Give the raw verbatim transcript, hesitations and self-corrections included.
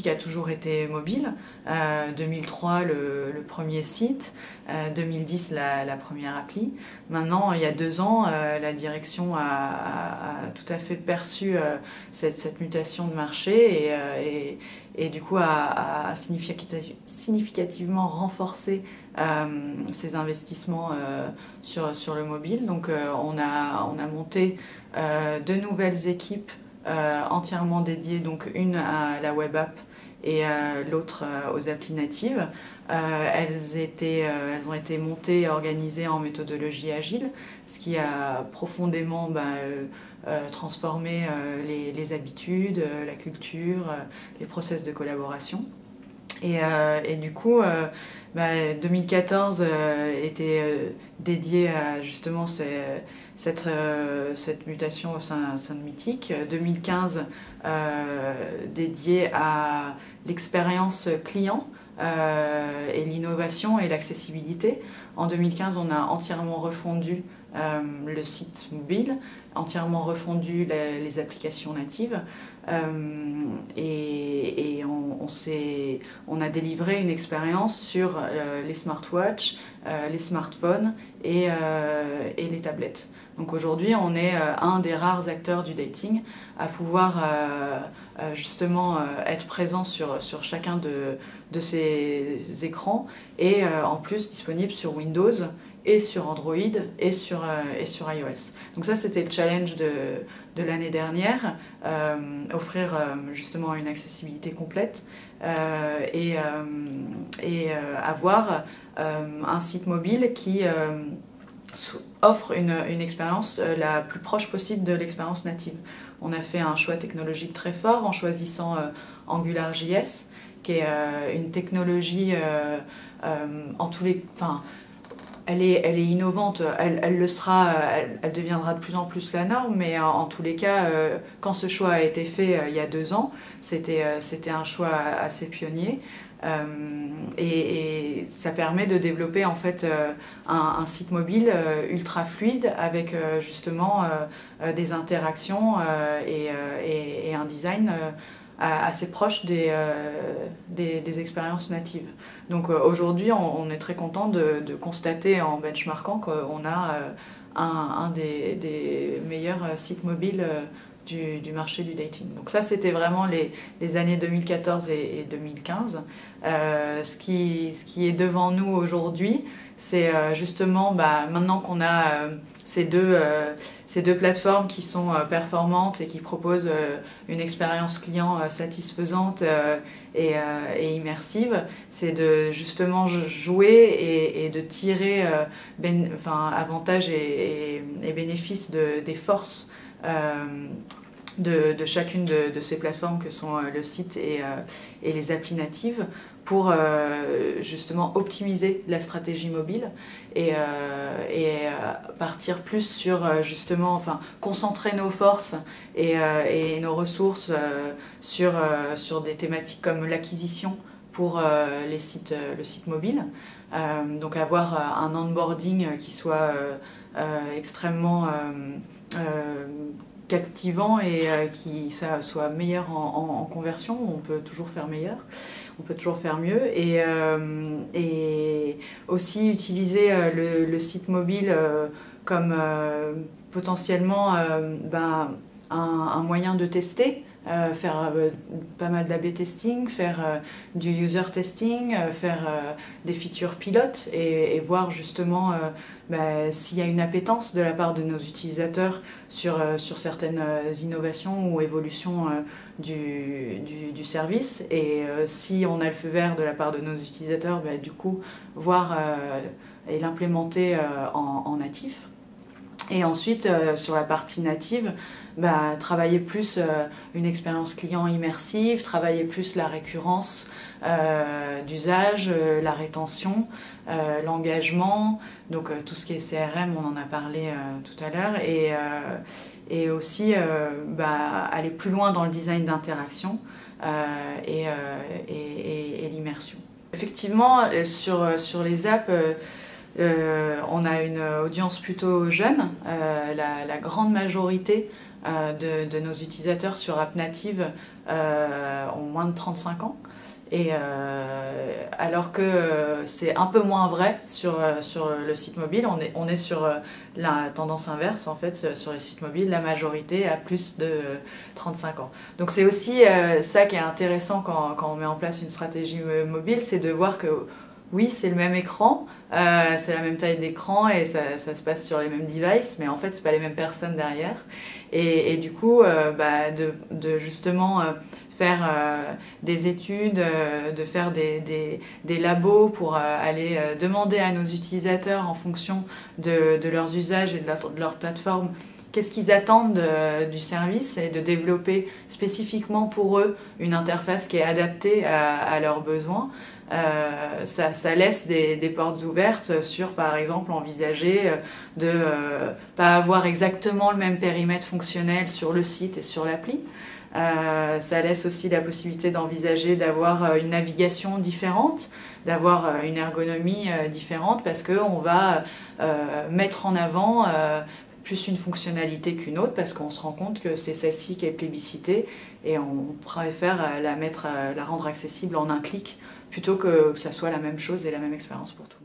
boutique a toujours été mobile. Euh, deux mille trois, le, le premier site. Euh, deux mille dix, la, la première appli. Maintenant, il y a deux ans, euh, la direction a, a, a tout à fait perçu euh, cette, cette mutation de marché et, euh, et, et du coup a, a significativement renforcé euh, ses investissements euh, sur, sur le mobile. Donc euh, on, a, on a monté euh, deux nouvelles équipes euh, entièrement dédiées, donc une à la web app et euh, l'autre euh, aux applis natives. Euh, elles, étaient, euh, elles ont été montées et organisées en méthodologie agile, ce qui a profondément bah, euh, euh, transformé euh, les, les habitudes, euh, la culture, euh, les process de collaboration. Et, euh, et du coup, euh, bah, deux mille quatorze euh, était euh, dédié à justement ces, cette, euh, cette mutation au sein, sein de Mythique. deux mille quinze, euh, dédié à l'expérience client euh, et l'innovation et l'accessibilité. En deux mille quinze, on a entièrement refondu euh, le site mobile, entièrement refondu les, les applications natives. Euh, et, et on, on, on a délivré une expérience sur euh, les smartwatches, euh, les smartphones et, euh, et les tablettes. Donc aujourd'hui, on est euh, un des rares acteurs du dating à pouvoir euh, euh, justement euh, être présent sur, sur chacun de, de ces écrans et euh, en plus disponible sur Windows et sur Android et sur, euh, et sur iOS. Donc ça, c'était le challenge de, de l'année dernière, euh, offrir euh, justement une accessibilité complète euh, et, euh, et euh, avoir euh, un site mobile qui euh, offre une, une expérience euh, la plus proche possible de l'expérience native. On a fait un choix technologique très fort en choisissant euh, AngularJS, qui est euh, une technologie euh, euh, en tous les... Enfin, Elle est, elle est innovante, elle, elle le sera, elle, elle deviendra de plus en plus la norme, mais en, en tous les cas, euh, quand ce choix a été fait euh, il y a deux ans, c'était euh, c'était un choix assez pionnier. Euh, et, et ça permet de développer en fait euh, un, un site mobile euh, ultra fluide avec euh, justement euh, des interactions euh, et, euh, et, et un design euh, assez proche des, euh, des, des expériences natives. Donc euh, aujourd'hui, on, on est très content de, de constater en benchmarkant qu'on a euh, un, un des, des meilleurs sites mobiles euh, du, du marché du dating. Donc ça, c'était vraiment les, les années deux mille quatorze et, et deux mille quinze. Euh, ce, qui, ce qui est devant nous aujourd'hui, c'est euh, justement, bah, maintenant qu'on a euh, ces, deux, euh, ces deux plateformes qui sont euh, performantes et qui proposent euh, une expérience client euh, satisfaisante euh, et, euh, et immersive, c'est de justement jouer et, et de tirer euh, ben, enfin, avantages et, et, et bénéfices de, des forces euh, de, de chacune de, de ces plateformes que sont euh, le site et, euh, et les applis natives pour euh, justement optimiser la stratégie mobile et, euh, et euh, partir plus sur euh, justement, enfin, concentrer nos forces et, euh, et nos ressources euh, sur, euh, sur des thématiques comme l'acquisition pour euh, les sites, euh, le site mobile. Euh, donc avoir euh, un onboarding qui soit euh, euh, extrêmement euh, euh, captivant et euh, qui ça, soit meilleur en, en, en conversion. On peut toujours faire meilleur, on peut toujours faire mieux. Et, euh, et aussi utiliser euh, le, le site mobile euh, comme euh, potentiellement euh, ben, un, un moyen de tester. Euh, faire euh, pas mal d'A B testing, faire euh, du user testing, euh, faire euh, des features pilotes et, et voir justement euh, bah, s'il y a une appétence de la part de nos utilisateurs sur, euh, sur certaines euh, innovations ou évolutions euh, du, du, du service. Et euh, si on a le feu vert de la part de nos utilisateurs, bah, du coup, voir euh, et l'implémenter euh, en, en natif. Et ensuite, euh, sur la partie native, bah, travailler plus euh, une expérience client immersive, travailler plus la récurrence euh, d'usage, euh, la rétention, euh, l'engagement, donc euh, tout ce qui est C R M, on en a parlé euh, tout à l'heure, et, euh, et aussi euh, bah, aller plus loin dans le design d'interaction euh, et, euh, et, et, et l'immersion. Effectivement, sur, sur les apps, euh, Euh, on a une audience plutôt jeune, euh, la, la grande majorité euh, de, de nos utilisateurs sur App Native euh, ont moins de trente-cinq ans. Et euh, alors que euh, c'est un peu moins vrai sur, euh, sur le site mobile, on est, on est sur euh, la tendance inverse en fait, sur les sites mobiles, la majorité a plus de euh, trente-cinq ans. Donc c'est aussi euh, ça qui est intéressant quand, quand on met en place une stratégie euh, mobile, c'est de voir que oui, c'est le même écran, euh, c'est la même taille d'écran et ça, ça se passe sur les mêmes devices, mais en fait, c'est pas les mêmes personnes derrière. Et, et du coup, euh, bah, de, de justement euh, faire euh, des études, euh, de faire des, des, des labos pour euh, aller euh, demander à nos utilisateurs en fonction de, de leurs usages et de leur, de leur plateforme qu'est-ce qu'ils attendent de, du service et de développer spécifiquement pour eux une interface qui est adaptée à, à leurs besoins. Euh, ça, ça laisse des, des portes ouvertes sur, par exemple, envisager de ne euh, pas avoir exactement le même périmètre fonctionnel sur le site et sur l'appli. Euh, ça laisse aussi la possibilité d'envisager d'avoir une navigation différente, d'avoir une ergonomie différente parce qu'on va euh, mettre en avant euh, plus une fonctionnalité qu'une autre parce qu'on se rend compte que c'est celle-ci qui est plébiscitée et on préfère la, mettre, la rendre accessible en un clic plutôt que que ça soit la même chose et la même expérience pour tout le monde.